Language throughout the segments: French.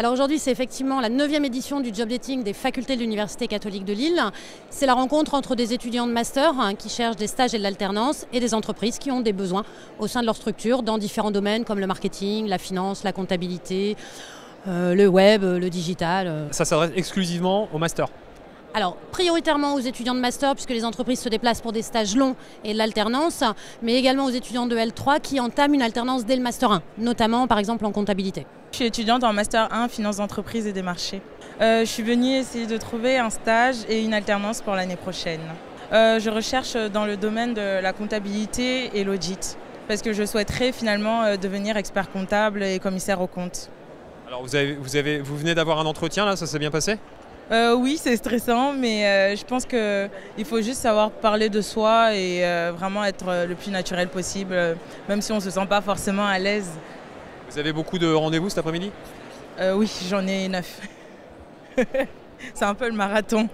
Alors aujourd'hui, c'est effectivement la 9e édition du job dating des facultés de l'Université catholique de Lille. C'est la rencontre entre des étudiants de master qui cherchent des stages et de l'alternance et des entreprises qui ont des besoins au sein de leur structure dans différents domaines comme le marketing, la finance, la comptabilité, le web, le digital. Ça s'adresse exclusivement aux masters? Alors, prioritairement aux étudiants de master, puisque les entreprises se déplacent pour des stages longs et de l'alternance, mais également aux étudiants de L3 qui entament une alternance dès le master 1, notamment par exemple en comptabilité. Je suis étudiante en master 1, finance d'entreprise et des marchés. Je suis venue essayer de trouver un stage et une alternance pour l'année prochaine. Je recherche dans le domaine de la comptabilité et l'audit, parce que je souhaiterais finalement devenir expert comptable et commissaire aux comptes. Alors vous venez d'avoir un entretien là, ça s'est bien passé? Oui, c'est stressant, mais je pense qu'il faut juste savoir parler de soi et vraiment être le plus naturel possible, même si on ne se sent pas forcément à l'aise. Vous avez beaucoup de rendez-vous cet après-midi? Oui, j'en ai 9. C'est un peu le marathon.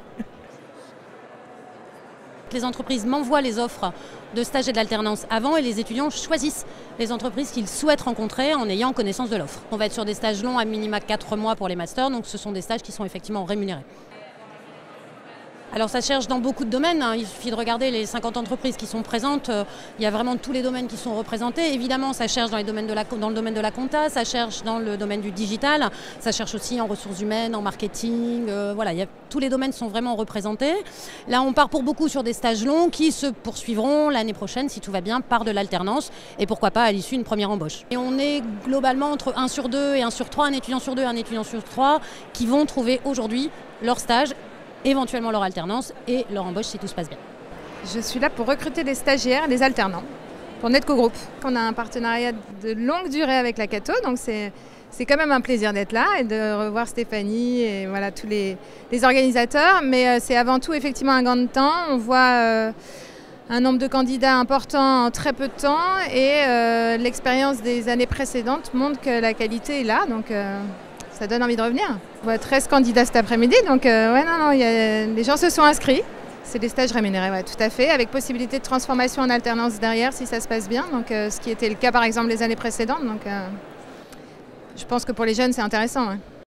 Les entreprises m'envoient les offres de stage et de l'alternance avant et les étudiants choisissent les entreprises qu'ils souhaitent rencontrer en ayant connaissance de l'offre. On va être sur des stages longs à minima 4 mois pour les masters, donc ce sont des stages qui sont effectivement rémunérés. Alors ça cherche dans beaucoup de domaines, il suffit de regarder les 50 entreprises qui sont présentes, il y a vraiment tous les domaines qui sont représentés. Évidemment, ça cherche dans le domaine de la compta, ça cherche dans le domaine du digital, ça cherche aussi en ressources humaines, en marketing, voilà, tous les domaines sont vraiment représentés. Là, on part pour beaucoup sur des stages longs qui se poursuivront l'année prochaine, si tout va bien, par de l'alternance et pourquoi pas à l'issue une première embauche. Et on est globalement entre 1 sur 2 et 1 sur 3, un étudiant sur 2 et un étudiant sur 3 qui vont trouver aujourd'hui leur stage, éventuellement leur alternance et leur embauche si tout se passe bien. Je suis là pour recruter des stagiaires et des alternants pour Netco Group. On a un partenariat de longue durée avec la Cato, donc c'est quand même un plaisir d'être là et de revoir Stéphanie et voilà, tous les organisateurs. Mais c'est avant tout effectivement un gain de temps. On voit un nombre de candidats important en très peu de temps et l'expérience des années précédentes montre que la qualité est là. Donc, ça donne envie de revenir. On voit 13 candidats cet après-midi, donc les gens se sont inscrits. C'est des stages rémunérés, ouais, tout à fait, avec possibilité de transformation en alternance derrière si ça se passe bien, donc, ce qui était le cas par exemple les années précédentes. Donc, je pense que pour les jeunes c'est intéressant. Ouais.